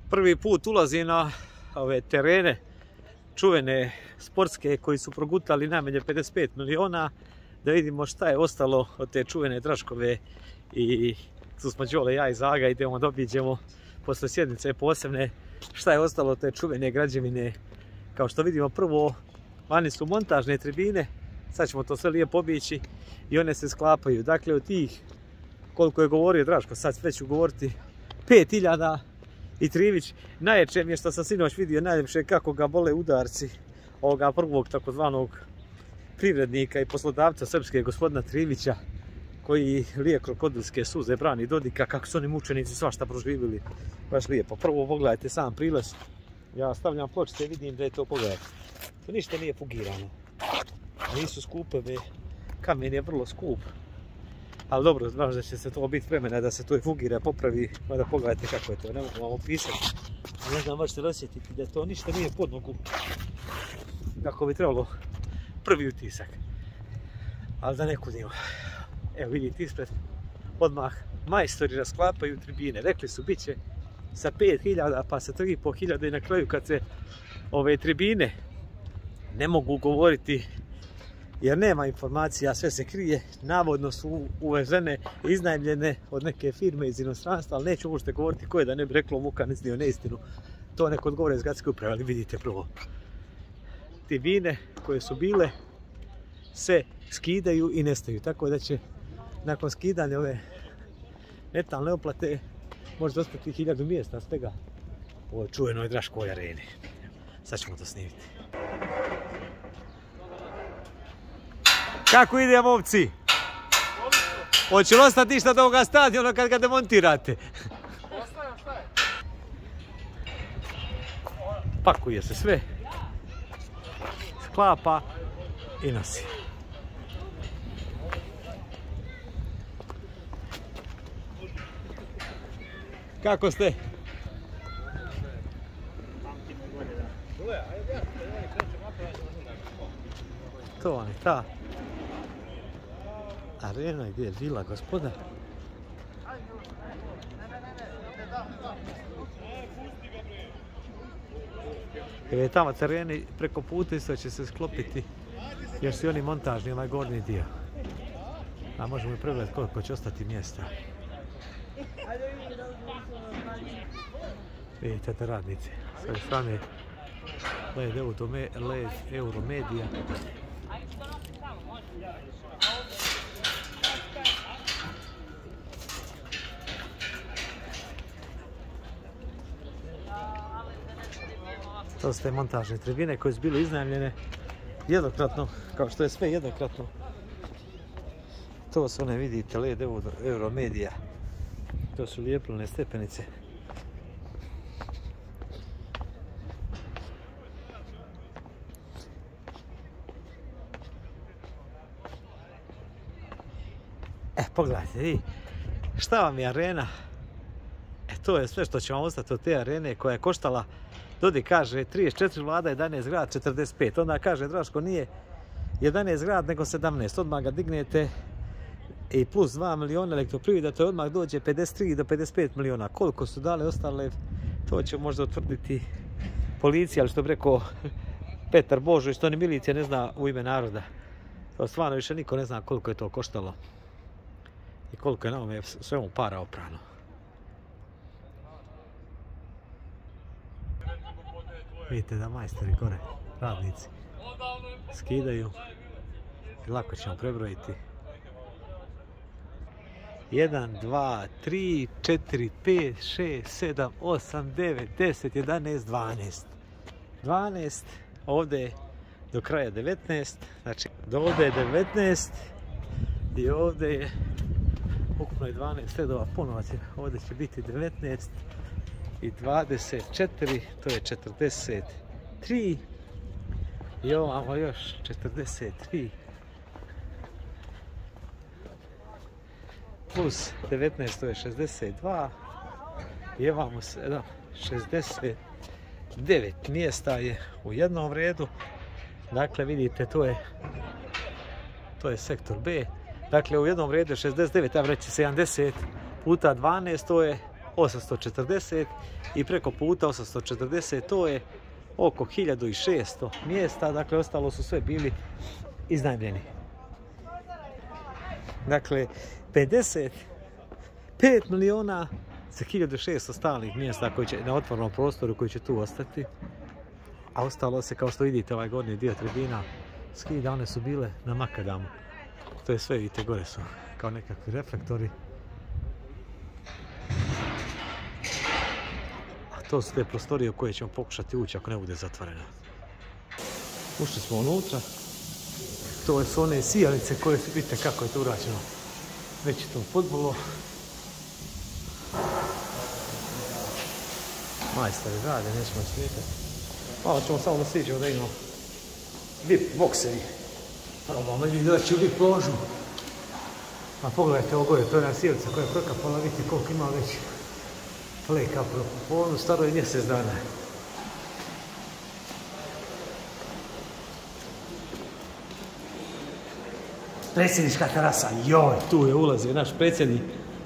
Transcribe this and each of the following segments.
Prvi put ulazim na ove terene čuvene sportske koji su progutali najmanje 55 miliona, da vidimo šta je ostalo od te čuvene Draškove. I tu smo Đole, ja i Zaga, idemo da obiđemo posle sjednice posebne šta je ostalo od te čuvene građevine. Kao što vidimo, prvo vani su montažne tribine, sad ćemo to sve lijepo obići i one se sklapaju. Dakle, od tih, koliko je govorio Draško, sad sve ću govoriti, 5000 i Trivić. Najjače mi je što sam sinoć vidio, najljepše kako ga bole udarci ovoga prvog takozvanog privrednika i poslodavca srpske, gospodina Trivića, koji lije krokodilske suze, brani Dodika, kako su oni mučenici svašta proživjeli. Baš lijepo. Prvo pogledajte sam prilaz. Ja stavljam pločice i vidim da je to, pogledajte. To ništa nije fugirano. Nisu skupe, kamen je vrlo skup. Ali dobro, znaš da će se to biti vremena da se to i fugira, popravi, da pogledajte kako je to, ne mogu vam opisati. Ne znam, možete osjetiti da to ništa nije pod nogu, kako bi trebalo prvi utisak. Ali da ne kudimo. Evo vidite ispred, odmah majstori rasklapaju tribine. Rekli su bit će sa 5000 pa sa 3500 i na kraju kad se ove tribine ne mogu govoriti jer nema informacija, sve se krije, navodno su uvezene i iznajmljene od neke firme iz inostranstva, ali neću uopšte govoriti koje, da ne bi reklo Muka iznio neistinu. To neko odgovore iz gradske uprave, ali vidite prvo. Tribine koje su bile se skidaju i nestaju, tako da će nakon skidanja ove metalne oplate možda ostati 1000 mjesta svega u ovoj čuvenoj Draškovoj areni. Sad ćemo to snimiti. Kako ide, momci? Hoće li ostati ništa do ovoga stadiona kad ga demontirate? Ostaje. Pakuje se sve, sklapa i nosi. Kako ste? To vam je ta arena gdje je vila gospoda. Jer je tamo tereni preko puta isto će se sklopiti jer su oni montažni, onaj gornji dio. A možemo i pregledati koliko će ostati mjesta. Vidite te radnici, s ove strane LED Euromedia. To su te montažne tribine koje su bile iznajmljene jednokratno, kao što je sve jednokratno. To su one, vidite, LED Euromedia. To su lijepljene stepenice. Pogledajte, vi, šta vam je arena? To je sve što će vam ostati od te arene koja je koštala, Dodik kaže, 34 vlada, 11 grad, 45. Onda kaže Draško, nije 11 grad, nego 17. Odmah ga dignete i plus 2 miliona elektroprivreda, to odmah dođe 53 do 55 miliona. Koliko su dale ostale, to će možda utvrditi policija, ali što bi rekao Petar Božović, što ni milicija ne zna u ime naroda. To stvarno više niko ne zna koliko je to koštalo i koliko je na ovome svemu para oprano. Vidite da majstori gore, radnici, skidaju i lako ćemo prebrojiti. 1, 2, 3, 4, 5, 6, 7, 8, 9, 10, 11, 12. 12, ovdje do kraja 19, znači do ovdje je 19 i ovdje je ukupno je 12 redova, ponovo će, ovdje će biti 19 i 24, to je 43 i ovamo još 43 plus 19, to je 62 i ovamo 7, 69 mjesta je u jednom redu. Dakle, vidite, to je sektor B. Dakle, u jednom redu je 69, ja reći 70 puta 12, to je 840 i preko puta 840, to je oko 1600 mjesta, dakle ostalo su sve bili iznajmljeni. Dakle, 55 miliona za 1600 stalnih mjesta koji će na otvorenom prostoru koji će tu ostati. A ostalo se, kao što vidite, ovaj gornji dio tribina skida, one su bile na makadamu. To je sve, vidite, gore su kao nekakvi reflektori. A to su te prostorije u koje ćemo pokušati ući ako ne bude zatvoreno. Ušli smo unutra. To su one sijalice koje su, vidite kako je to urađeno. Već je to fudbalo. Majstori rade, nećemo slijetati. Malo ćemo samo da siđemo da imamo VIP bokseri. Probamo i da će u VIP ložu. A pogledajte ovo gore, to je jedna sijalica koja je prokapala, vidite koliko ima već fleka po onu staro je mjesec dana. Predsjednička terasa, joj, tu je ulazio naš predsjednik.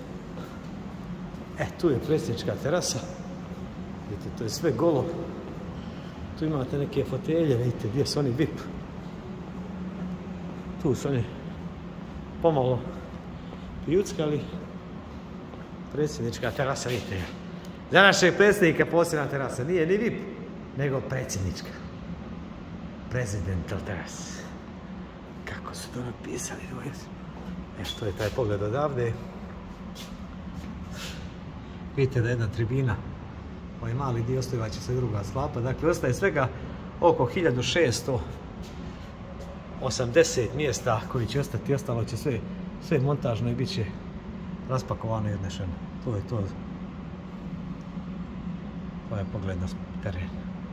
Tu je predsjednička terasa. Vidite, to je sve golo. Tu imate neke fotelje, vidite, gdje su oni VIP. Tu su oni pomalo pijuckali. Predsjednička terasa, vidite. Za našeg predsjednika posebna terasa, nije ni VIP, nego predsjednička. Presidential terasa. Kako su to napisali, to je taj pogled odavde. Vidite da je jedna tribina, ovaj mali dio ostaje će se druga sklapa, dakle ostaje svega oko 1680 mjesta koji će ostati, ostalo će sve montažno i bit će raspakovano i odnešeno. To je to. To je pogled na teren.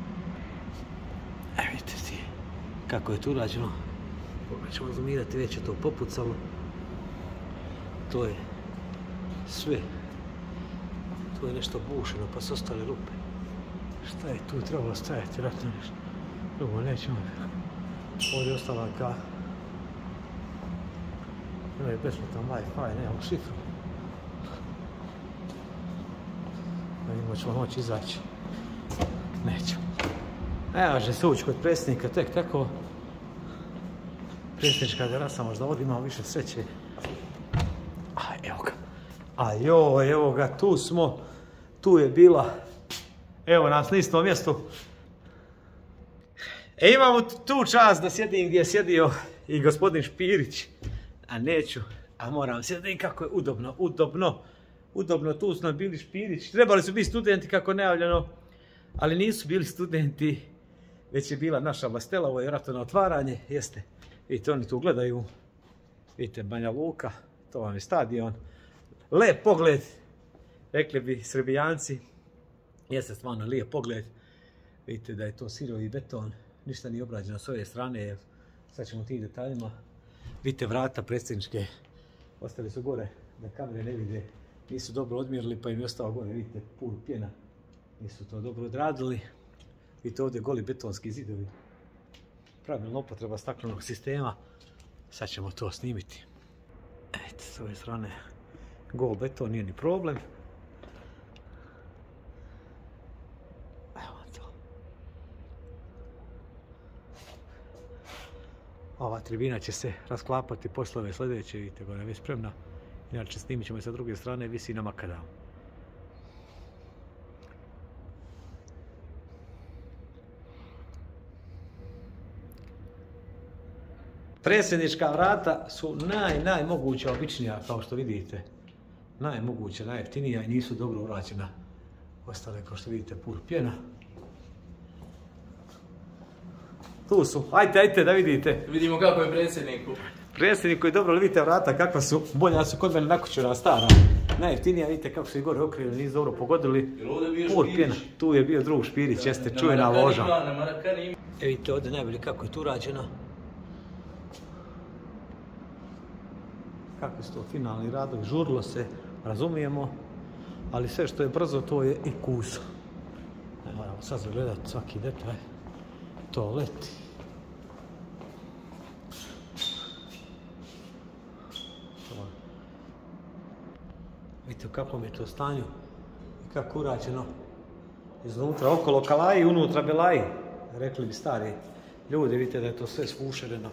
Vidite ti kako je tu urađeno. Pogledaj ćemo zoomirati, već je to popucalo. To je sve. Tu je nešto bušeno, pa su ostale rupe. Šta je tu trebalo stajati, vjerojatno nešto. Drugo, nećemo. Ovdje je ostala ka... Imaju besplatan Wi-Fi, nemamo šifru. Vidimo, ćemo moći izaći. Nećemo. Evo, že se ući kod predsjednika, tek tako. Predsjednička terasa, možda ovdje imamo više sreće. Evo ga. Evo ga, tu smo. Tu je bila. Evo nas na istom mjestu. Imamo tu čast da sjedim gdje je sjedio i gospodin Špirić. A neću, a moram sjediti kako je udobno. Tu su nam bili Špirić. Trebali su biti studenti kako najavljeno, ali nisu bili studenti, već je bila naša vlastela, ovo je vjerojatno na otvaranje, jeste. Vidite, oni tu gledaju, vidite Banja Luka, to vam je stadion. Lep pogled, rekli bi Srbijanci, jeste stvarno lijep pogled. Vidite da je to sirovi beton, ništa nije obrađeno s ove strane, sad ćemo tim detaljima. Vidite vrata predsjedničke, ostali su gore da kamere ne vide, nisu dobro odmjerili pa im je ostao gore, vidite, pur pjena, nisu to dobro odradili. Vidite ovdje goli betonski zidovi, pravilna upotreba staklenog sistema, sad ćemo to snimiti. Eto, s ove strane gol beton, nije ni problem. Evo to. Ova tribina će se rasklapati posle ove sljedeće, vidite, gore je već spremna. Inače snimit ćemo i sa druge strane, visi na makadamu. Predsjednička vrata su najmoguća običnija, kao što vidite. Najmoguća, najjeftinija i nisu dobro urađena. Ostale, kao što vidite, pur pjena. Tu su, ajte da vidite. Vidimo kako je predsjedniku. Predsjedniku je dobro, ali vidite vrata kakva su, bolja su kod mene nakućena stara. Najjeftinija, vidite kako su i gore okrili, nisu dobro pogodili. Pur pjena, tu je bio drug Špirić, jeste čuvena loža. Vidite ovdje najbolje kako je tu urađeno. Kakvi su to finalni radovi, žurilo se, razumijemo, ali sve što je brzo to je i kuso. Moramo sad zagledati svaki detalj. Toaleti. Vidite u kakvom je to stanju. kako urađeno iznutra, okolo kalaji, unutra belaji, rekli bi stari ljudi, vidite da je to sve sfušereno.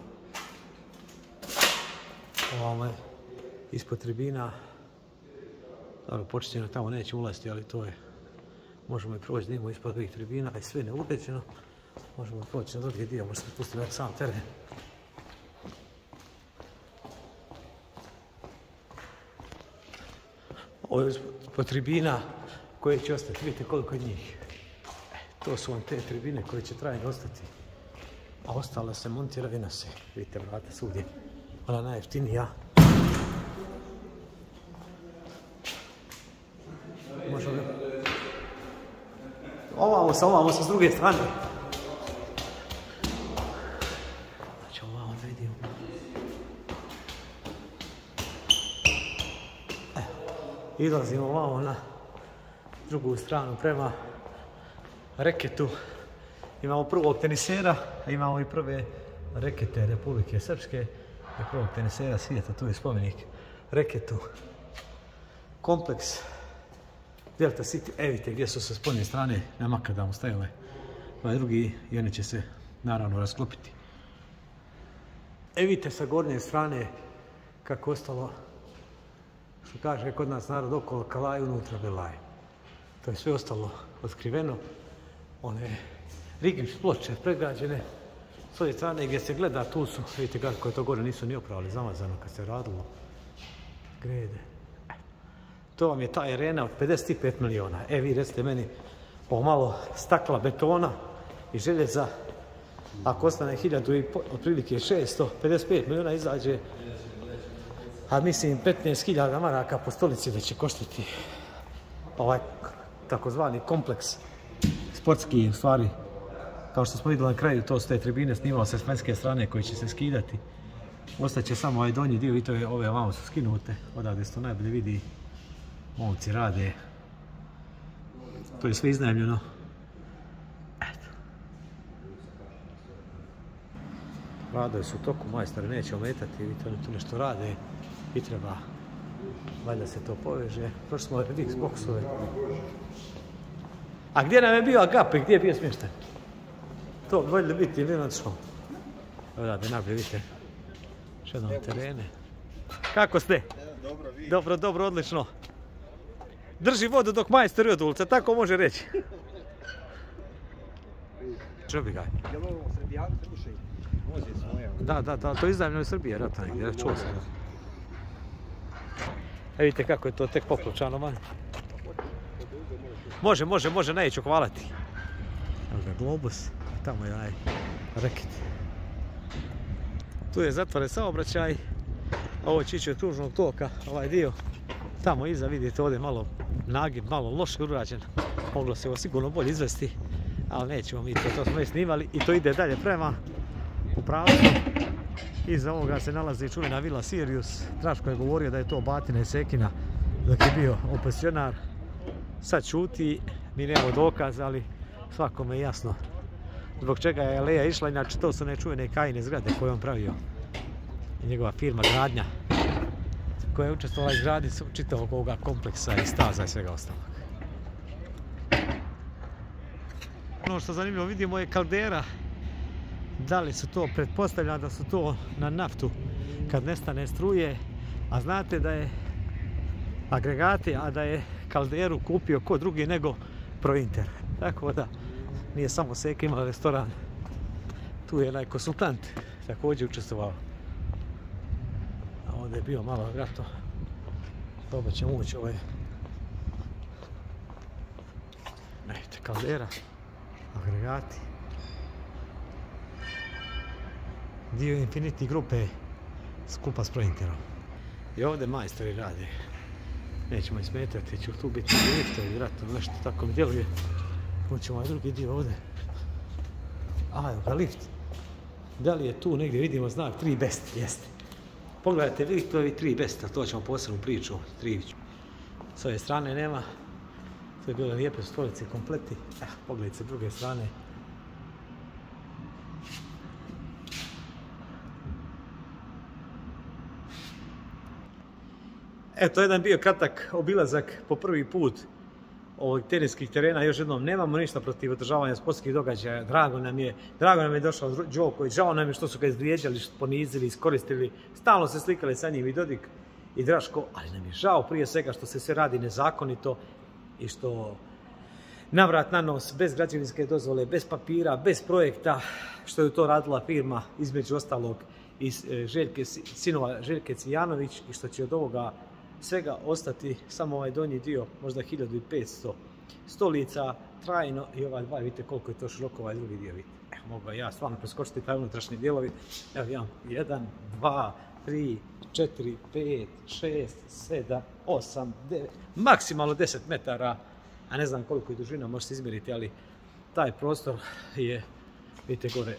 Ovamo je ispod tribina, dobro, početljeno tamo neće ulaziti, ali to je, možemo i proći dimo ispod ovih tribina, i sve neuređeno, možemo proći na drugi dio, možemo se spustiti na sam teren. Ovo je ispod tribina koje će ostati, vidite koliko je njih. To su vam te tribine koje će trajno ostati, a ostale se montira i nose, vidite vrata svugdje, ona najjeftinija. Možemo... Ovamo sa s druge strane. Znači ovamo da vidimo. Izlazimo ovamo na drugu stranu prema reketu. Imamo prvog tenisera, a imamo i prve rekete Republike Srpske i prvog tenisera svijeta, tu je spomenik reketu. Kompleks Delta City, vidite gdje su sa spodnje strane na makadamu stajale ovaj drugi i oni će se naravno rasklopiti. Vidite sa gornje strane kako ostalo, što kaže kod nas narod, okolo kalaj, unutra belaj. To je sve ostalo otkriveno. One rigips ploče pregrađene s ove strane gdje se gleda, tu su, vidite kako je to gore, nisu ni opravili, zamazano kad se radilo. Grede. To vam je ta arena od 55 miliona. Vi recite meni, ovo malo stakla, betona i željeza, ako ostane 1000 i otprilike 655 miliona izađe, a mislim 15.000 maraka po stolici da će koštati ovaj takozvani kompleks sportski, u stvari, kao što smo vidjeli na kraju, to su te tribine, snimalo se s vanjske strane koji će se skidati. Ostaće samo ovaj donji dio i to je, ove ovamo su skinute, odavde se to najbolje vidi, momci rade. To je sve iznajmljeno. Eto. Radovi su u toku, majstori neće ometati, vidite oni tu nešto rade i treba, valjda se to poveže. Prošli smo ove Xboxove. A gdje nam je bio Agape, gdje je bio smješten? To bi voljeli biti ili načo. Odavde najbolje vidite. Še jednom terene. Kako ste? Dobro, dobro, odlično. Drži vodu dok majstori od ulica, tako može reći. Čubi ga. Je li ovo Srbijani slušaju? Vozi svoje. Da, to je izdavljeno iz Srbije, rata negdje, čuo sam. Vidite kako je to tek popločano van. Može, neću hvalati. Evo ga globus, tamo je onaj reket. Tu je zatvoren saobraćaj, ovo će ići od kružnog toka, ovaj dio. Tamo iza vidite ovdje malo nagib, malo loše urađen. Moglo se ovo sigurno bolje izvesti, ali nećemo mi to smo i snimali i to ide dalje prema u pravcu. Iza ovoga se nalazi čuvena vila Sirius. Draško je govorio da je to batina i sekina dok je bio opozicionar. Sad čuti, mi nemamo dokaz, ali svakome je jasno zbog čega je Leja išla, inače to su nečuvene Kajine zgrade koje on pravio. I njegova firma Gradnja, koja je učestvovala iz gradnje čitavog ovoga kompleksa i staza i svega ostalog. Ono što zanimljivo vidimo je kaldera. Da li su to, pretpostavljam da su to na naftu kad nestane struje, a znate da je agregati, a da je kalderu kupio ko drugi nego Prointer. Tako da nije samo Seka imala restoran. Tu je onaj konsultant također učestvovao. A ovdje je bio malo grato. Probat ćemo ući ovaj. Vidite, kaldera, agregati. Dio Infinity grupe skupa s Prointerom. I ovdje majstori rade. Nećemo ih smetati, će tu biti liftovi, vjerojatno nešto tako mi djeluje. Ućemo ovaj drugi dio ovdje. Evo ga lift. Da li je tu negdje vidimo znak 3 best? Jeste. Pogledajte liftovi 3 best, to ćemo posebnu priču. S ove strane nema. To je bile lijepe stolice kompleti. Pogledajte s druge strane. Eto, jedan bio kratak obilazak po prvi put ovih teniskih terena. Još jednom, nemamo ništa protiv održavanja sportskih događaja. Drago nam je došao Đoković, žao nam je što su ga izvrijeđali, ponizili, iskoristili, stalno se slikali sa njim i Dodik i Draško, ali nam je žao prije svega što se sve radi nezakonito i što navrat na nos, bez građevinske dozvole, bez papira, bez projekta, što je to radila firma, između ostalog iz sinova Željke Cvijanović, i što će od ovoga svega ostati samo ovaj donji dio, možda 1500 stolica trajno, i ovaj dva, vidite koliko je to široko, ovaj drugi dio, vidite. Evo, mogu ja stvarno preskočiti taj unutrašnji dijelovi. Evo imam 1, 2, 3, 4, 5, 6, 7, 8, 9, maksimalno 10 metara, a ne znam koliko je dužina, možete izmjeriti, ali taj prostor je, vidite gore,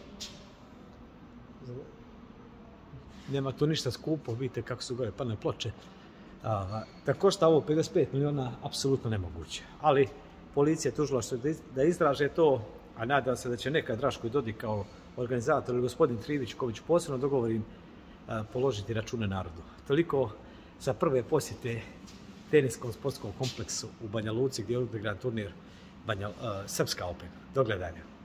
nema tu ništa skupo, vidite kako su gore padne ploče. Da košta ovo 55 miliona, apsolutno nemoguće. Ali policija je tužila što da istraže to, a nadam se da će nekad Draško i Dodik kao organizator ili gospodin Trivić, Ković posebno dogovorim, položiti račune narodu. Toliko sa prve posjete teniskom sportskom kompleksu u Banja Luci gdje je odigran turnir Srpska Open. Do gledanja.